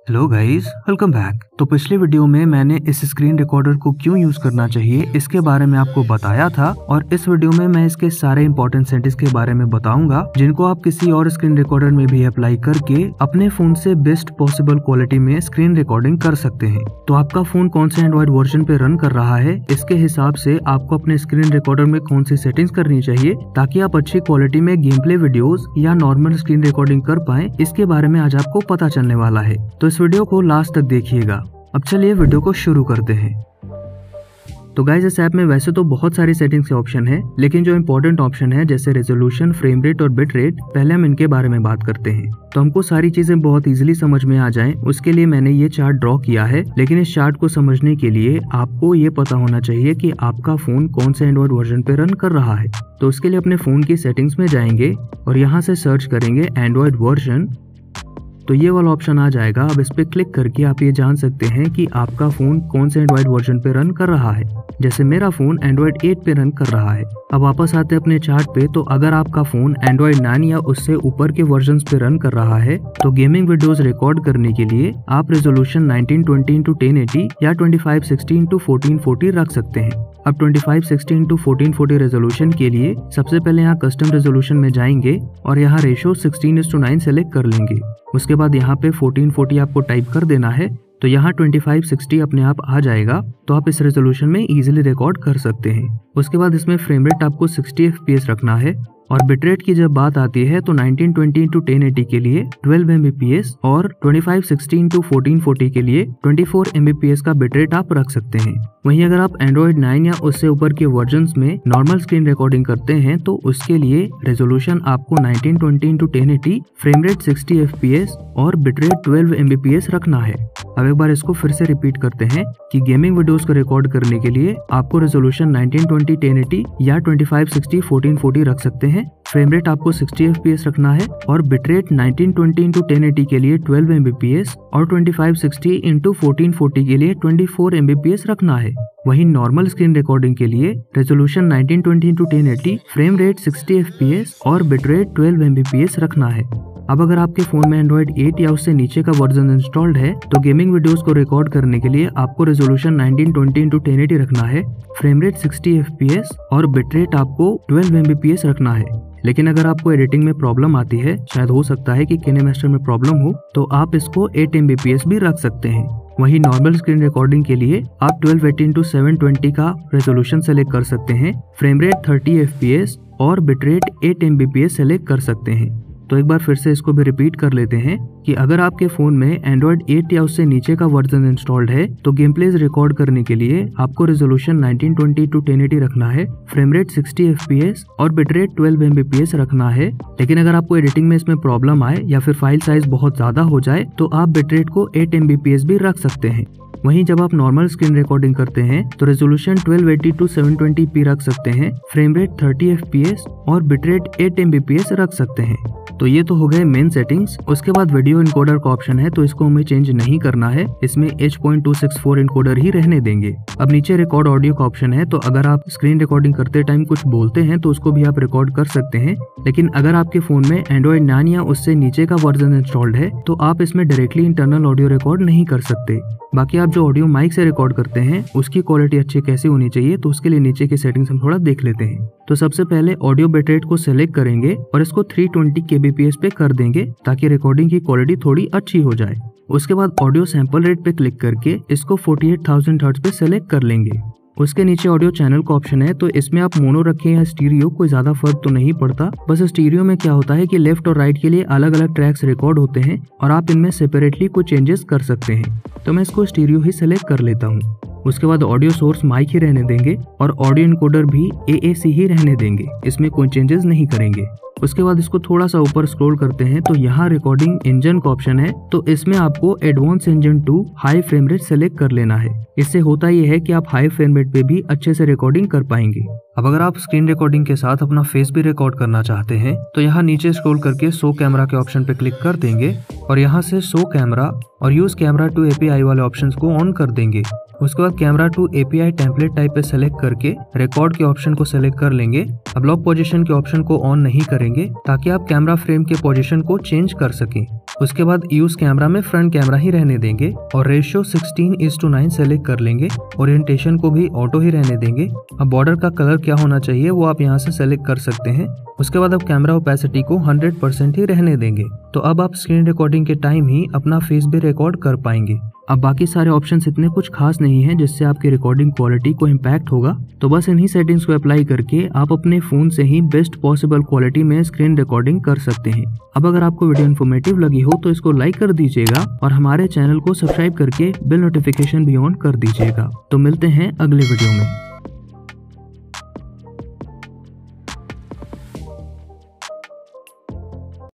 Hello guys, welcome back. तो पिछले video में मैंने इस स्क्रीन रिकॉर्डर को क्यों यूज करना चाहिए इसके बारे में आपको बताया था, और इस वीडियो में मैं इसके सारे इंपॉर्टेंट सेटिंग्स के बारे में बताऊंगा जिनको आप किसी और स्क्रीन रिकॉर्डर में भी अप्लाई करके अपने फोन से बेस्ट पॉसिबल क्वालिटी में स्क्रीन रिकॉर्डिंग कर सकते हैं। तो आपका फोन कौन से एंड्रॉइड वर्जन पे रन कर रहा है, इसके हिसाब से आपको अपने स्क्रीन रिकॉर्डर में कौन सी सेटिंग्स करनी चाहिए ताकि आप अच्छी क्वालिटी में गेम प्ले वीडियोस या नॉर्मल स्क्रीन रिकॉर्डिंग कर पाए, इसके बारे में आज आपको पता चलने वाला है। तो इस वीडियो को लास्ट तक देखिएगा। अब चलिए वीडियो को शुरू करते हैं। तो गाइस, इस ऐप में वैसे तो बहुत सारी सेटिंग्स के ऑप्शन है, लेकिन जो इंपॉर्टेंट ऑप्शन है जैसे रेजोल्यूशन, फ्रेम रेट और बिट रेट, पहले हम इनके बारे में बात करते हैं। तो हमको सारी चीजें बहुत इजीली समझ में आ जाएं, उसके लिए मैंने ये चार्ट ड्रॉ किया है। लेकिन इस चार्ट को समझने के लिए आपको ये पता होना चाहिए कि आपका फोन कौन से एंड्रॉइड वर्जन पे रन कर रहा है। तो उसके लिए अपने फोन की सेटिंग्स में जाएंगे और यहाँ से सर्च करेंगे एंड्रॉइड वर्जन। तो ये वाला ऑप्शन आ जाएगा। अब इस पे क्लिक करके आप ये जान सकते हैं कि आपका फोन कौन से एंड्रॉइड वर्जन पे रन कर रहा है। जैसे मेरा फोन एंड्रॉइड 8 पे रन कर रहा है। अब वापस आते हैं अपने चार्ट पे। तो अगर आपका फोन एंड्रॉइड 9 या उससे ऊपर के वर्जन्स पे रन कर रहा है तो गेमिंग वीडियोस रिकॉर्ड करने के लिए आप रेजोल्यूशन 1920x1080 या 2560x1440 रख सकते हैं। अब 2560x1440 रेजोल्यूशन के लिए सबसे पहले यहाँ कस्टम रेजोल्यूशन में जाएंगे और यहाँ रेशो 16:9 सेलेक्ट कर लेंगे। उसके बाद यहाँ पे 1440 आपको टाइप कर देना है। तो यहाँ 2560 अपने आप आ जाएगा। तो आप इस रेजोल्यूशन में इजीली रिकॉर्ड कर सकते हैं। उसके बाद इसमें फ्रेम रेट आपको 60 FPS रखना है, और बिटरेट की जब बात आती है तो 1920x1080 के लिए 12 Mbps और 2560x1440 के लिए 24 Mbps का बिटरेट आप रख सकते हैं। वहीं अगर आप एंड्रॉइड 9 या उससे ऊपर के वर्जन्स में नॉर्मल स्क्रीन रिकॉर्डिंग करते हैं तो उसके लिए रेजोल्यूशन आपको 1920x1080, फ्रेम रेट 60 FPS और बिटरेट 12 Mbps रखना है। अब एक बार इसको फिर से रिपीट करते हैं कि गेमिंग वीडियोस को रिकॉर्ड करने के लिए आपको रेजोल्यूशन 1920x1080 या 2560x1440 रख सकते हैं। फ्रेम रेट आपको 60 FPS रखना है और बिटरेट 1920x1080 के लिए 12 Mbps और 2560x1440 के लिए 24 Mbps रखना है। वहीं नॉर्मल स्क्रीन रिकॉर्डिंग के लिए resolution 1920x1080, frame rate 60 FPS और बिटरेट 12 Mbps रखना है। अब अगर आपके फोन में एंड्रॉइड 8 या उससे नीचे का वर्जन इंस्टॉल्ड है तो गेमिंग वीडियोस को रिकॉर्ड करने के लिए आपको रेजोल्यूशन 1920x1080 रखना है, फ्रेम रेट 60 FPS और बिटरेट आपको 12 Mbps रखना है। लेकिन अगर आपको एडिटिंग में प्रॉब्लम आती है, शायद हो सकता है कि KineMaster में प्रॉब्लम हो, तो आप इसको 8 Mbps भी रख सकते हैं। वहीं नॉर्मल स्क्रीन रिकॉर्डिंग के लिए आप 1280x720 का रेजोल्यूशन सेलेक्ट कर सकते हैं, फ्रेम रेट 30 FPS और बिटरेट 8 Mbps सेलेक्ट कर सकते हैं। तो एक बार फिर से इसको भी रिपीट कर लेते हैं कि अगर आपके फोन में एंड्रॉइड 8 या उससे नीचे का वर्जन इंस्टॉल्ड है तो गेम प्लेज रिकॉर्ड करने के लिए आपको रेजोल्यूशन 1920x1080 रखना है, फ्रेम रेट 60 FPS और बिटरेट 12 Mbps रखना है। लेकिन अगर आपको एडिटिंग में इसमें प्रॉब्लम आए या फिर फाइल साइज बहुत ज्यादा हो जाए तो आप बिटरेट को 8 Mbps भी रख सकते हैं। वहीं जब आप नॉर्मल स्क्रीन रिकॉर्डिंग करते हैं तो रेजोल्यूशन 1280x720p रख सकते हैं, फ्रेम रेट 30 FPS और बिटरेट 8 Mbps रख सकते हैं। तो ये तो हो गए मेन सेटिंग्स। उसके बाद वीडियो इनकोडर का ऑप्शन है, तो इसको हमें चेंज नहीं करना है, इसमें H.264 इनकोडर ही रहने देंगे। अब नीचे रिकॉर्ड ऑडियो का ऑप्शन है, तो अगर आप स्क्रीन रिकॉर्डिंग करते टाइम कुछ बोलते हैं तो उसको भी आप रिकॉर्ड कर सकते हैं। लेकिन अगर आपके फोन में एंड्रॉइड 9 या उससे नीचे का वर्जन इंस्टॉल्ड है तो आप इसमें डायरेक्टली इंटरनल ऑडियो रिकॉर्ड नहीं कर सकते। बाकी आप जो ऑडियो माइक से रिकॉर्ड करते हैं उसकी क्वालिटी अच्छी कैसे होनी चाहिए, तो उसके लिए नीचे की सेटिंग्स हम थोड़ा देख लेते हैं। तो सबसे पहले ऑडियो बिटरेट को सिलेक्ट करेंगे और इसको 320 kbps पे कर देंगे ताकि रिकॉर्डिंग की क्वालिटी थोड़ी अच्छी हो जाए। उसके बाद ऑडियो सैंपल रेट पे क्लिक करके इसको 48,000 हर्ट्ज पे सिलेक्ट कर लेंगे। उसके नीचे ऑडियो चैनल का ऑप्शन है, तो इसमें आप मोनो रखें या स्टीरियो, कोई ज्यादा फर्क तो नहीं पड़ता। बस स्टीरियो में क्या होता है कि लेफ्ट और राइट के लिए अलग अलग ट्रैक्स रिकॉर्ड होते हैं और आप इनमें सेपरेटली कुछ चेंजेस कर सकते हैं। तो मैं इसको स्टीरियो ही सिलेक्ट कर लेता हूँ। उसके बाद ऑडियो सोर्स माइक ही रहने देंगे और ऑडियो इनकोडर भी AAC ही रहने देंगे, इसमें कोई चेंजेस नहीं करेंगे। उसके बाद इसको थोड़ा सा ऊपर स्क्रॉल करते हैं तो यहाँ रिकॉर्डिंग इंजन का ऑप्शन है, तो इसमें आपको advance engine 2 high frame rate select कर लेना है। इससे होता यह है कि आप हाई फ्रेम रेट पे भी अच्छे से रिकॉर्डिंग कर पाएंगे। अब अगर आप स्क्रीन रिकॉर्डिंग के साथ अपना फेस भी रिकॉर्ड करना चाहते हैं तो यहाँ नीचे स्क्रॉल करके शो कैमरा के ऑप्शन पे क्लिक कर देंगे और यहाँ से शो कैमरा और यूज कैमरा टू API वाले ऑप्शंस को ऑन कर देंगे। उसके बाद camera two API template type पे सेलेक्ट करके रिकॉर्ड के ऑप्शन को सेलेक्ट कर लेंगे। अब लॉक पोजीशन के ऑप्शन को ऑन नहीं करेंगे ताकि आप कैमरा फ्रेम के पोजीशन को चेंज कर सकें। उसके बाद यूज कैमरा में फ्रंट कैमरा ही रहने देंगे और रेशियो 16:9 सेलेक्ट कर लेंगे। ओरिएंटेशन को भी ऑटो ही रहने देंगे। अब बॉर्डर का कलर क्या होना चाहिए वो आप यहाँ से सेलेक्ट कर सकते हैं। उसके बाद अब कैमरा ओपेसिटी को 100% ही रहने देंगे। तो अब आप स्क्रीन रिकॉर्डिंग के टाइम ही अपना फेस भी रिकॉर्ड कर पाएंगे। अब बाकी सारे ऑप्शंस इतने कुछ खास नहीं है जिससे आपकी रिकॉर्डिंग क्वालिटी को इम्पैक्ट होगा। तो बस इन्हीं सेटिंग्स को अप्लाई करके आप अपने फोन से ही बेस्ट पॉसिबल क्वालिटी में स्क्रीन रिकॉर्डिंग कर सकते हैं। अब अगर आपको वीडियो इन्फॉर्मेटिव लगी हो तो इसको लाइक कर दीजिएगा और हमारे चैनल को सब्सक्राइब करके बेल नोटिफिकेशन भी ऑन कर दीजिएगा। तो मिलते हैं अगले वीडियो में।